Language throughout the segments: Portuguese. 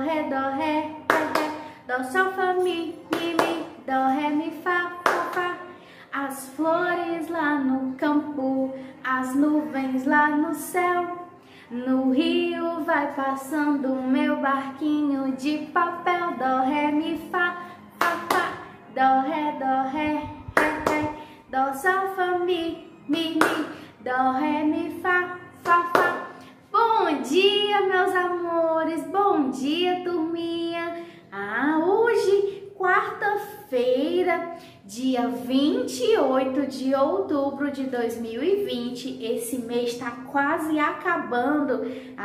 ré, dó, sol, fá, mi, dó, ré, mi, fá, fá. As flores lá no campo, as nuvens lá no céu. No rio vai passando meu barquinho de papel. Dó, ré, mi, fá, fá. Dó, ré, ré, dó, sol, fá, mi, dó, ré, mi, fá, fá. Bom dia, meus amores, bom dia, turminha. Hoje, quarta-feira, dia 28 de outubro de 2020, esse mês está quase acabando.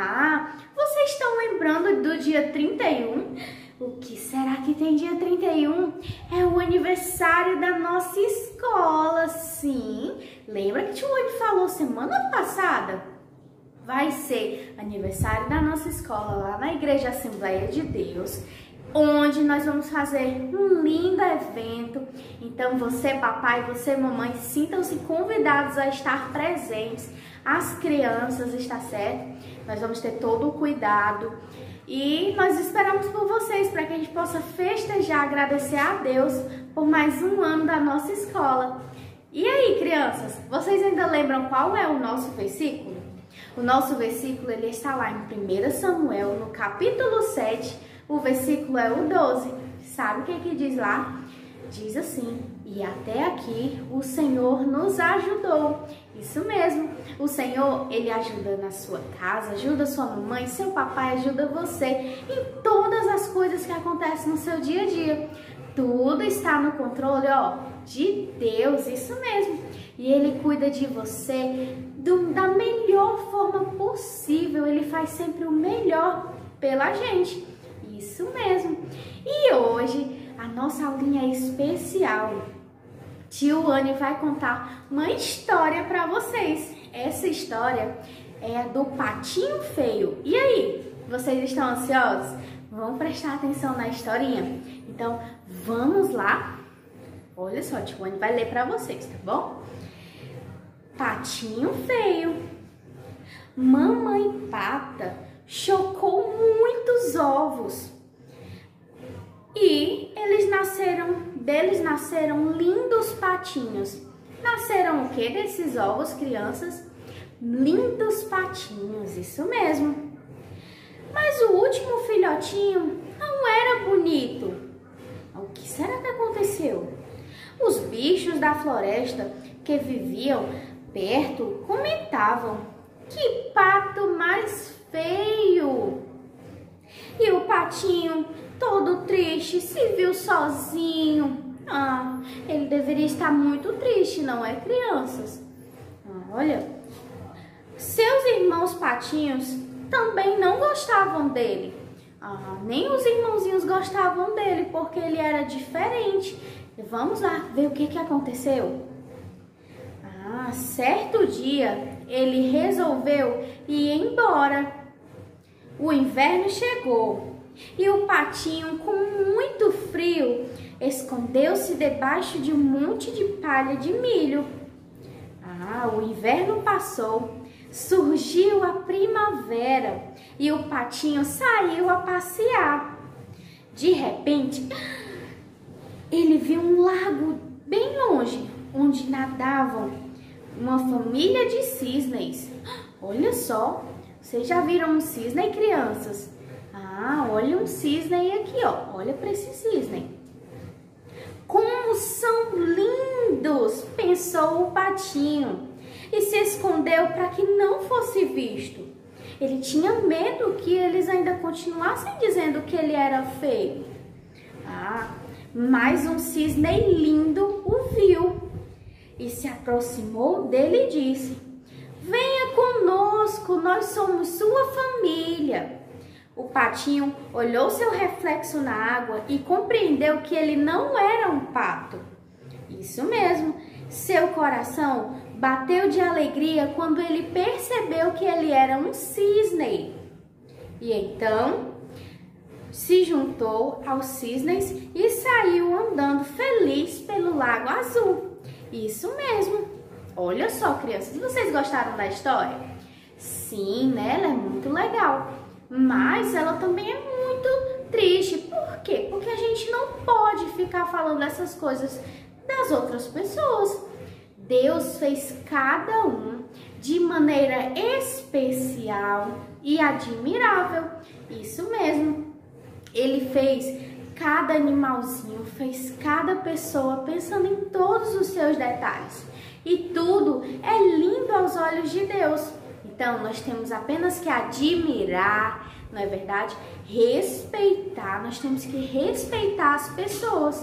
Vocês estão lembrando do dia 31? O que será que tem dia 31? É o aniversário da nossa escola, sim. Lembra que o Tio falou semana passada? Vai ser aniversário da nossa escola lá na Igreja Assembleia de Deus, onde nós vamos fazer um lindo evento. Então você, papai, você, mamãe, sintam-se convidados a estar presentes. As crianças, está certo? Nós vamos ter todo o cuidado e nós esperamos por vocês para que a gente possa festejar, agradecer a Deus por mais um ano da nossa escola. E aí, crianças, vocês ainda lembram qual é o nosso versículo? O nosso versículo ele está lá em 1 Samuel, no capítulo 7, o versículo é o 12. Sabe o que diz lá? Diz assim: e até aqui o Senhor nos ajudou. Isso mesmo, o Senhor, ele ajuda na sua casa, ajuda sua mamãe, seu papai, ajuda você em todas as coisas que acontecem no seu dia a dia. Tudo está no controle, de Deus, isso mesmo. E ele cuida de você da melhor forma possível. Ele faz sempre o melhor pela gente. Isso mesmo. E hoje a nossa aulinha é especial. Tio Anny vai contar uma história para vocês. Essa história é do Patinho Feio. E aí, vocês estão ansiosos? Vão prestar atenção na historinha? Então, vamos lá? Olha só, Tio Anny vai ler para vocês, tá bom? Patinho Feio. Mamãe Pata chocou muitos ovos e deles nasceram lindos patinhos. Nasceram o que desses ovos, crianças? Lindos patinhos, isso mesmo. Mas o último filhotinho não era bonito. O que será que aconteceu? Os bichos da floresta que viviam perto comentavam: que pato mais feio! E o patinho, todo triste, se viu sozinho. Ele deveria estar muito triste, não é, crianças? Olha, seus irmãos patinhos também não gostavam dele. Nem os irmãozinhos gostavam dele, porque ele era diferente. Vamos lá ver o que aconteceu. Certo dia, ele resolveu ir embora. O inverno chegou e o patinho, com muito frio, escondeu-se debaixo de um monte de palha de milho. O inverno passou, surgiu a primavera e o patinho saiu a passear. De repente, ele viu um lago bem longe, onde nadavam uma família de cisnes. Olha só, vocês já viram um cisne, crianças? Olha um cisne aqui, olha para esse cisne. Como são lindos, pensou o patinho, e se escondeu para que não fosse visto. Ele tinha medo que eles ainda continuassem dizendo que ele era feio. Mas um cisne lindo o viu e se aproximou dele e disse: venha conosco, nós somos sua família. O patinho olhou seu reflexo na água e compreendeu que ele não era um pato. Isso mesmo, seu coração bateu de alegria quando ele percebeu que ele era um cisne. E então se juntou aos cisnes e saiu andando feliz pelo Lago Azul. Isso mesmo. Olha só, crianças, vocês gostaram da história? Sim, né? Ela é muito legal. mas ela também é muito triste. Por quê? Porque a gente não pode ficar falando essas coisas das outras pessoas. Deus fez cada um de maneira especial e admirável. Isso mesmo. Ele fez cada animalzinho, fez cada pessoa pensando em todos os seus detalhes. E tudo é lindo aos olhos de Deus. Então, nós temos apenas que admirar, não é verdade? Respeitar, nós temos que respeitar as pessoas.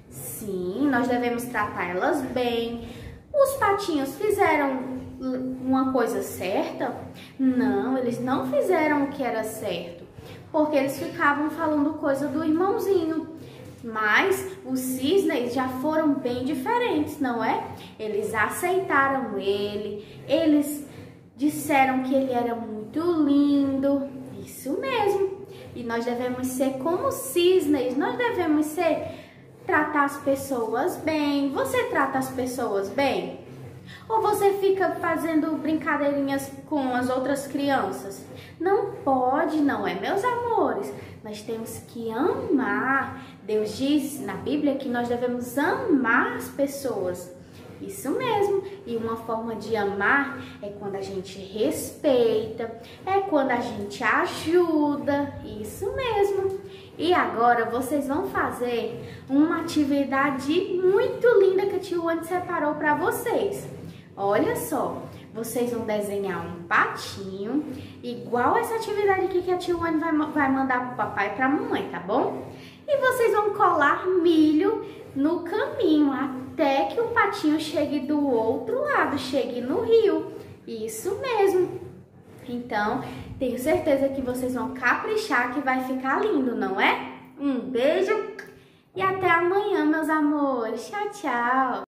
Sim, nós devemos tratar elas bem. Os patinhos fizeram uma coisa certa? Não, eles não fizeram o que era certo, porque eles ficavam falando coisa do irmãozinho. Mas os cisnes já foram bem diferentes, não é? Eles aceitaram ele, eles disseram que ele era muito lindo, isso mesmo. E nós devemos ser como cisnes, nós devemos tratar as pessoas bem. Você trata as pessoas bem? Ou você fica fazendo brincadeirinhas com as outras crianças? Não pode, não é, meus amores? Nós temos que amar. Deus diz na Bíblia que nós devemos amar as pessoas. Isso mesmo. E uma forma de amar é quando a gente respeita, é quando a gente ajuda. Isso mesmo. E agora vocês vão fazer uma atividade muito linda que a tia Wanda separou para vocês. Olha só, vocês vão desenhar um patinho, igual essa atividade aqui que a tia Wanda vai mandar pro papai e pra mamãe, tá bom? E vocês vão colar milho no caminho, até que o patinho chegue do outro lado, chegue no rio. Isso mesmo. Então, tenho certeza que vocês vão caprichar, que vai ficar lindo, não é? Um beijo e até amanhã, meus amores. Tchau, tchau!